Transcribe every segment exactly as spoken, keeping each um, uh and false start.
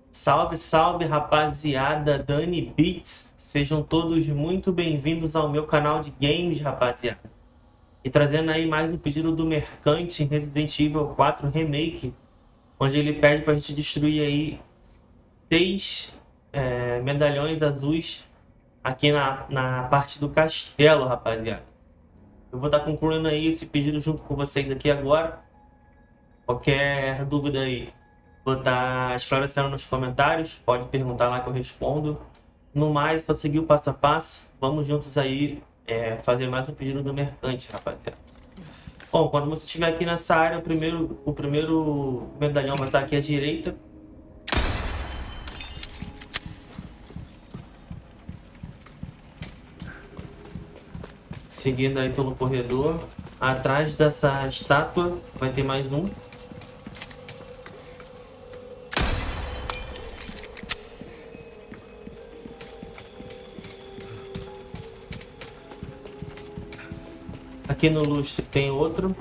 Salve, salve, rapaziada, Dani Beats. Sejam todos muito bem-vindos ao meu canal de games, rapaziada. E trazendo aí mais um pedido do Mercante em Resident Evil quatro Remake, onde ele pede pra gente destruir aí seis é, medalhões azuis aqui na, na parte do castelo, rapaziada. Eu vou estar concluindo aí esse pedido junto com vocês aqui agora. Qualquer dúvida aí, vou estar esclarecendo nos comentários. Pode perguntar lá que eu respondo. No mais, só seguir o passo a passo. Vamos juntos aí é, fazer mais um pedido do Mercante, rapaziada. Bom, quando você estiver aqui nessa área, o primeiro, o primeiro medalhão vai estar aqui à direita. Seguindo aí pelo corredor. Atrás dessa estátua vai ter mais um. Aqui no lustre tem outro.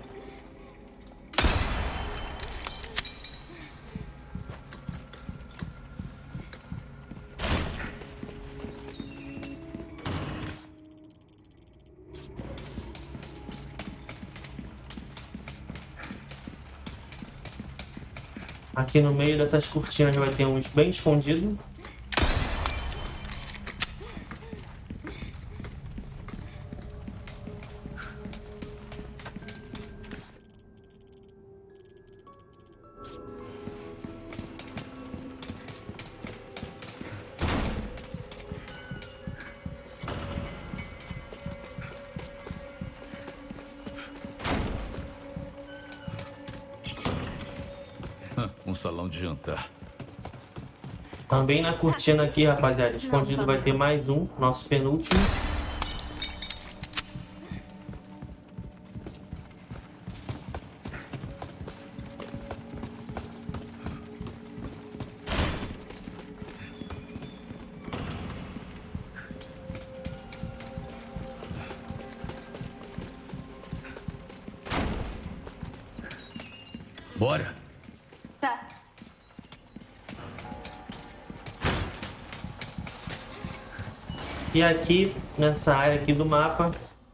Aqui no meio dessas cortinas vai ter uns bem escondidos. Um salão de jantar. Também na cortina aqui, rapaziada, escondido vai ter mais um, nosso penúltimo. Bora! Tá. E aqui, nessa área aqui do mapa,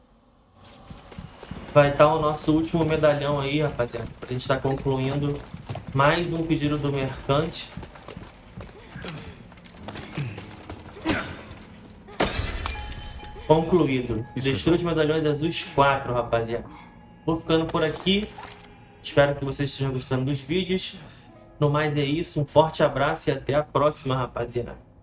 vai estar o nosso último medalhão aí, rapaziada. Pra gente estar concluindo mais um pedido do Mercante. Concluído. Destrua os medalhões azuis quatro, rapaziada. Vou ficando por aqui. Espero que vocês estejam gostando dos vídeos. No mais é isso, um forte abraço e até a próxima, rapaziada.